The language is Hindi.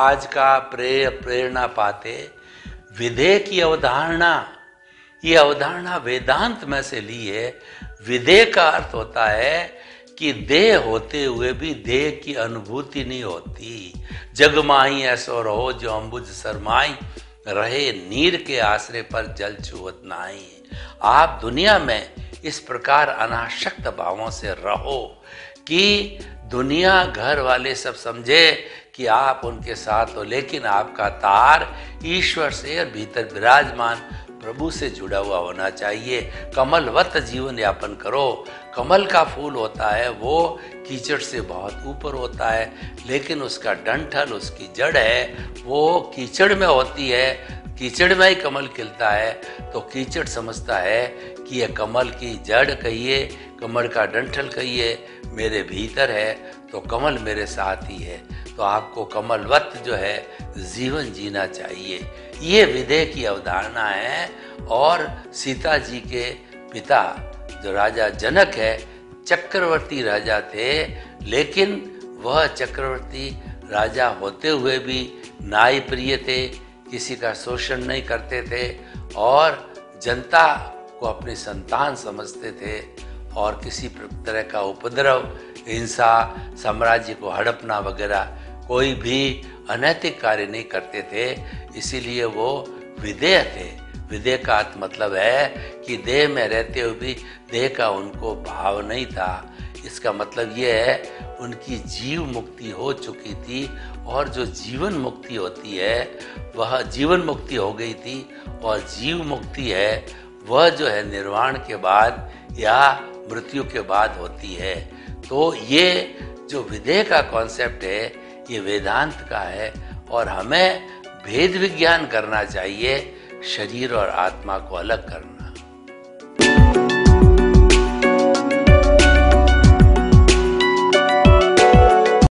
आज का प्रेरणा पाते विदेह की अवधारणा, ये अवधारणा वेदांत में से ली है। विदेह का अर्थ होता है कि देह होते हुए भी देह की अनुभूति नहीं होती। जग माही ऐसो रहो जो अम्बुज शरमाई, रहे नीर के आश्रय पर जल छुअत नाई। आप दुनिया में इस प्रकार अनासक्त भावों से रहो कि दुनिया घर वाले सब समझे कि आप उनके साथ हो, लेकिन आपका तार ईश्वर से और भीतर विराजमान प्रभु से जुड़ा हुआ होना चाहिए। कमलवत जीवन यापन करो। कमल का फूल होता है वो कीचड़ से बहुत ऊपर होता है, लेकिन उसका डंठल, उसकी जड़ है वो कीचड़ में होती है। कीचड़ में ही कमल खिलता है, तो कीचड़ समझता है कि यह कमल की जड़ कहिए, कमल का डंठल कहिए मेरे भीतर है, तो कमल मेरे साथ ही है। तो आपको कमलवत जो है जीवन जीना चाहिए। ये विदेह की अवधारणा है। और सीता जी के पिता जो राजा जनक है, चक्रवर्ती राजा थे, लेकिन वह चक्रवर्ती राजा होते हुए भी न्याय प्रिय थे, किसी का शोषण नहीं करते थे और जनता को अपनी संतान समझते थे और किसी तरह का उपद्रव, हिंसा, साम्राज्य को हड़पना वगैरह कोई भी अनैतिक कार्य नहीं करते थे। इसीलिए वो विदेह थे। विदेह का अर्थ मतलब है कि देह में रहते हुए भी देह का उनको भाव नहीं था। इसका मतलब ये है उनकी जीव मुक्ति हो चुकी थी, और जो जीवन मुक्ति होती है वह जीवन मुक्ति हो गई थी, और जीव मुक्ति है वह जो है निर्वाण के बाद या मृत्यु के बाद होती है। तो ये जो विदेह का कॉन्सेप्ट है ये वेदांत का है, और हमें भेद विज्ञान करना चाहिए, शरीर और आत्मा को अलग करना।